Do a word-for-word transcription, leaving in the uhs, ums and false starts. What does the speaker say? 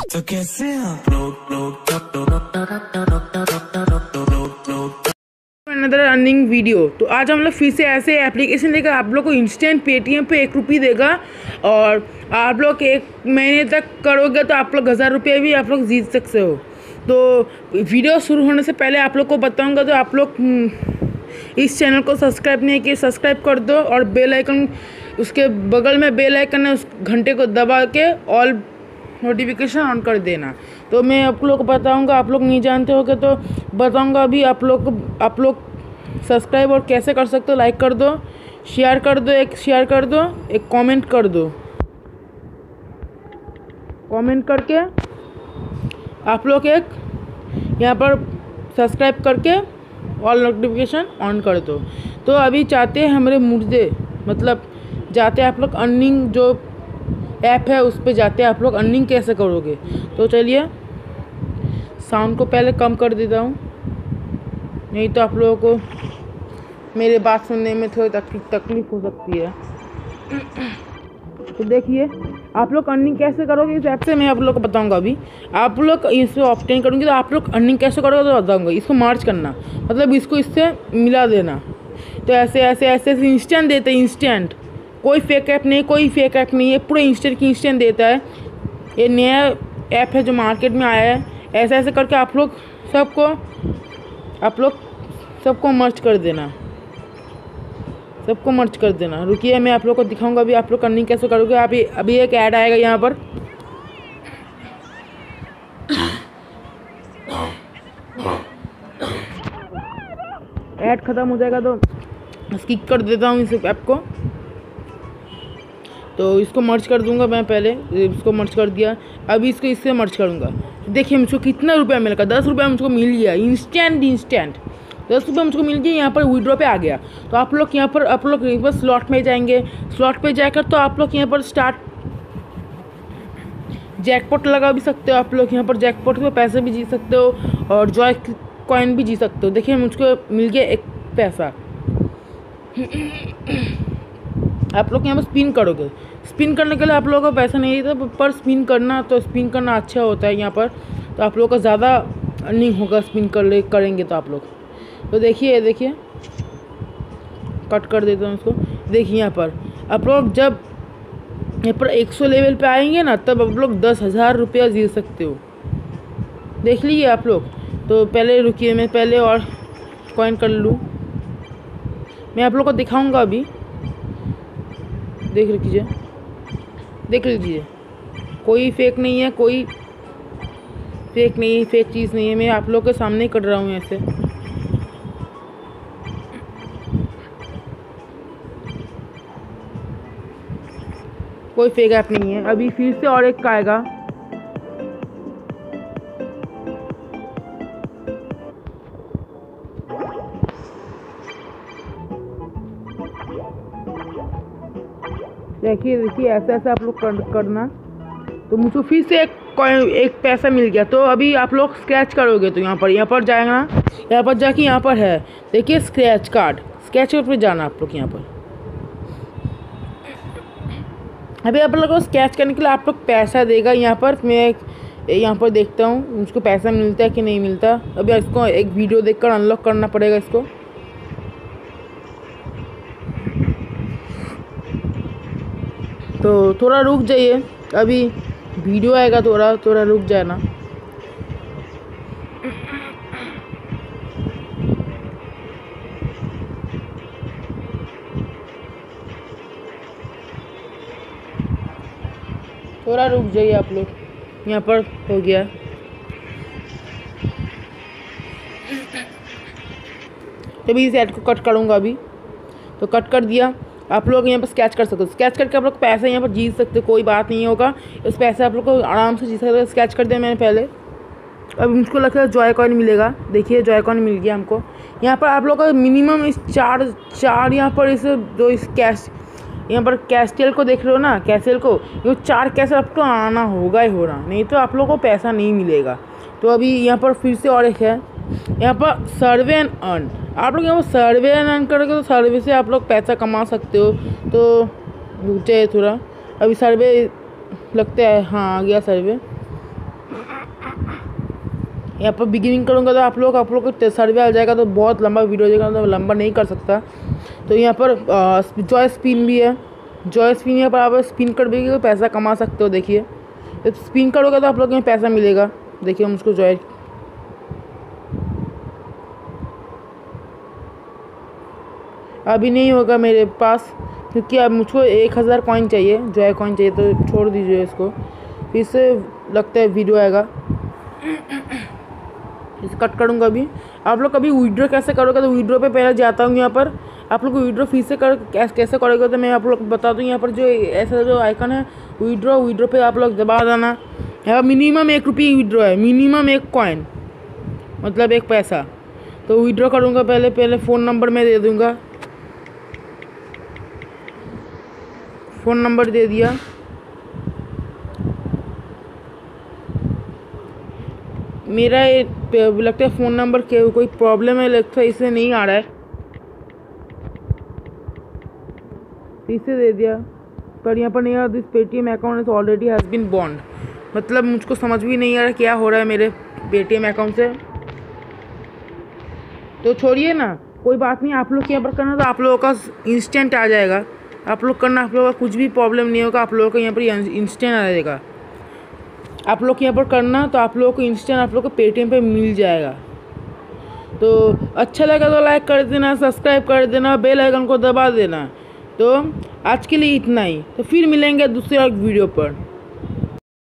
तो कैसे आप लोग लोग अनदर अर्निंग वीडियो। तो आज हम लोग फिर से ऐसे एप्लीकेशन लेकर आप लोग को इंस्टेंट पेटीएम पे एक रुपये देगा और आप लोग एक महीने तक करोगे तो आप लोग हज़ार रुपये भी आप लोग जीत सकते हो। तो वीडियो शुरू होने से पहले आप लोग को बताऊंगा, तो आप लोग इस चैनल को सब्सक्राइब नहीं किए सब्सक्राइब कर दो और बेल आइकन उसके बगल में बेल आइकन है, उस घंटे को दबा के ऑल नोटिफिकेशन ऑन कर देना। तो मैं आप लोग को बताऊंगा, आप लोग नहीं जानते होगे तो बताऊंगा अभी आप लोग आप लोग सब्सक्राइब और कैसे कर सकते हो। लाइक कर दो, शेयर कर दो, एक शेयर कर दो, एक कमेंट कर दो। कमेंट करके आप लोग एक यहाँ पर सब्सक्राइब करके ऑल नोटिफिकेशन ऑन कर दो। तो अभी चाहते हैं हमारे मुर्दे मतलब जाते हैं आप लोग अर्निंग जो ऐप है उस पर जाते हैं आप लोग अर्निंग कैसे करोगे। तो चलिए साउंड को पहले कम कर देता हूँ, नहीं तो आप लोगों को मेरे बात सुनने में थोड़ी तकलीफ तकलीफ हो सकती है। तो देखिए आप लोग अर्निंग कैसे करोगे इस ऐप से मैं आप लोग को बताऊंगा। अभी आप लोग इससे ऑप्टेन करूँगी तो आप लोग अर्निंग कैसे करोगे तो बताऊंगा। इसको मार्च करना मतलब इसको इससे मिला देना। तो ऐसे ऐसे ऐसे ऐसे इंस्टेंट देते हैं, इंस्टेंट, कोई फेक ऐप नहीं, कोई फेक ऐप नहीं है, पूरे इंस्टेंट की इंस्टेंट देता है। ये नया ऐप है जो मार्केट में आया है। ऐसे ऐसे करके आप लोग सबको आप लोग सबको मर्ज कर देना, सबको मर्ज कर देना। रुकिए मैं आप लोग को दिखाऊंगा अभी आप लोग अर्निंग कैसे करोगे। अभी अभी एक ऐड आएगा यहाँ पर, ऐड ख़त्म हो जाएगा तो स्किप कर देता हूँ इस ऐप को। तो इसको मर्ज कर दूंगा मैं, पहले इसको मर्ज कर दिया, अभी इसको इससे मर्ज करूँगा। देखिए मुझको कितना रुपया मिलेगा, दस रुपया मुझको मिल गया इंस्टेंट इंस्टेंट दस रुपये मुझको मिल गया। यहाँ पर विड्रॉ पे आ गया। तो आप लोग यहाँ पर आप लोग बस स्लॉट में जाएंगे, स्लॉट पे जाकर तो आप लोग यहाँ पर स्टार्ट जैकपॉट लगा भी सकते हो। आप लोग यहाँ पर जैकपॉट पे पैसे भी जीत सकते हो और जॉय कॉइन भी जीत सकते हो। देखिए मुझको मिल गया एक पैसा। आप लोग यहाँ पर स्पिन करोगे, स्पिन करने के लिए आप लोगों को पैसा नहीं था पर स्पिन करना तो स्पिन करना अच्छा होता है यहाँ पर। तो आप लोगों का ज़्यादा अर्निंग होगा स्पिन कर ले करेंगे तो आप लोग। तो देखिए देखिए कट कर देता हूँ इसको। देखिए यहाँ पर आप लोग जब यहाँ पर सौ लेवल पे आएंगे ना तब आप लोग दस हज़ार रुपया जीत सकते हो। देख लीजिए आप लोग। तो पहले रुकिए मैं पहले और कॉइन कर लूँ, मैं आप लोग को दिखाऊंगा अभी। देख लीजिए देख लीजिए कोई फेक नहीं है, कोई फेक नहीं है, फेक चीज़ नहीं है। मैं आप लोग के सामने ही कर रहा हूँ ऐसे। कोई फेक ऐप नहीं है। अभी फिर से और एक का आएगा। देखिए देखिए ऐसा ऐसा आप लोग कर, करना। तो मुझको फिर से एक कॉइन एक पैसा मिल गया। तो अभी आप लोग स्क्रैच करोगे तो यहाँ पर यहाँ पर जाएगा, यहाँ पर जाके यहाँ पर है देखिए स्क्रैच कार्ड, स्क्रैच कार्ड पर जाना आप लोग यहाँ पर। अभी आप लोगों को स्क्रैच करने के लिए आप लोग पैसा देगा यहाँ पर। मैं यहाँ पर देखता हूँ मुझको पैसा मिलता है कि नहीं मिलता। अभी इसको एक वीडियो देखकर अनलॉक करना पड़ेगा इसको। तो थोड़ा रुक जाइए, अभी वीडियो आएगा, थोड़ा थोड़ा रुक जाए ना। थोड़ा रुक जाइए आप लोग। यहाँ पर हो गया। तभी इस ऐड को कट करूँगा अभी। तो कट कर दिया। आप लोग यहाँ पर स्केच कर सकते हो, स्केच करके आप लोग पैसा यहाँ पर जीत सकते हो, कोई बात नहीं होगा। उस पैसे आप लोग को आराम से जीत सकते हो। स्केच कर दिया मैंने पहले। अब मुझको लगता है जॉय कॉइन मिलेगा। देखिए जॉय कॉइन मिल गया हमको। यहाँ पर आप लोग का मिनिमम इस चार चार यहाँ पर इस दो इस कैश यहाँ पर कैस्टेल को देख रहे हो ना, कैसेल को, ये चार कैसे आपको आना होगा ही होना, नहीं तो आप लोगों को पैसा नहीं मिलेगा। तो अभी यहाँ पर फिर से और एक है यहाँ पर सर्वे एंड अर्न। आप लोग यहाँ पर सर्वे एंड अर्न करोगे तो सर्वे से आप लोग पैसा कमा सकते हो। तो रुक जाइए थोड़ा, अभी सर्वे लगता है, हाँ आ गया सर्वे। यहाँ पर बिगिनिंग करूँगा तो आप लोग आप लोग को सर्वे आ जाएगा, तो बहुत लंबा वीडियो हो जाएगा, तो लंबा नहीं कर सकता। तो यहाँ पर जॉय स्पिन भी है, जॉय स्पिन यहाँ पर आप स्पिन कर भी पैसा कमा सकते हो। देखिए तो स्पिन करोगे तो आप लोग को पैसा मिलेगा। देखिए हम उसको जॉय अभी नहीं होगा मेरे पास, क्योंकि अब मुझको एक हज़ार कॉइन चाहिए, जॉय कॉइन चाहिए, तो छोड़ दीजिए इसको। फिर से लगता है वीडियो आएगा, इसे कट करूँगा अभी। आप लोग कभी विड्रॉ कैसे करोगे, तो विड्रॉ पे पहले जाता हूँ। यहाँ पर आप लोग को विड्रॉ फिर से कर कैसे करोगे, तो मैं आप लोग को बता दूँ। यहाँ पर जो ऐसा जो आइकन है विड्रॉ, विड्रॉ पे आप लोग दबा देना। यहाँ मिनिमम एक रुपये विड्रॉ है, मिनिमम एक कॉइन मतलब एक पैसा। तो विड्रॉ करूँगा, पहले पहले फ़ोन नंबर मैं दे दूँगा, फ़ोन नंबर दे दिया। मेरा ये लगता है फ़ोन नंबर के कोई प्रॉब्लम है, लगता है इसलिए नहीं आ रहा है। इसे दे दिया, पर यहाँ पर नहीं आ रहा। This Paytm account is already has been bond, मतलब मुझको समझ भी नहीं आ रहा क्या हो रहा है मेरे पेटीएम अकाउंट से। तो छोड़िए ना, कोई बात नहीं। आप लोग यहाँ पर करना तो आप लोगों का इंस्टेंट आ जाएगा। आप लोग करना, आप लोगों का कुछ भी प्रॉब्लम नहीं होगा, आप लोगों को यहाँ पर इंस्टेंट आ जाएगा। आप लोग यहाँ पर करना तो आप लोगों को इंस्टेंट आप लोगों को पेटीएम पे मिल जाएगा। तो अच्छा लगा तो लाइक कर देना, सब्सक्राइब कर देना, बेल आइकन को दबा देना। तो आज के लिए इतना ही, तो फिर मिलेंगे दूसरे वीडियो पर।